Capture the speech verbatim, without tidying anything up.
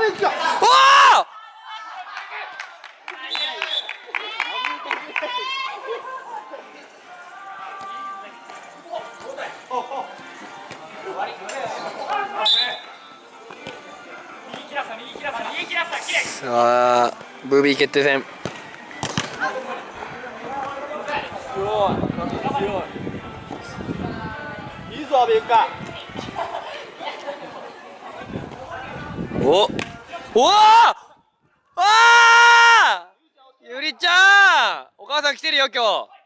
さあブービー決定戦。 いいぞ阿部ゆか。 おおああゆりちゃんお母さん来てるよ今日。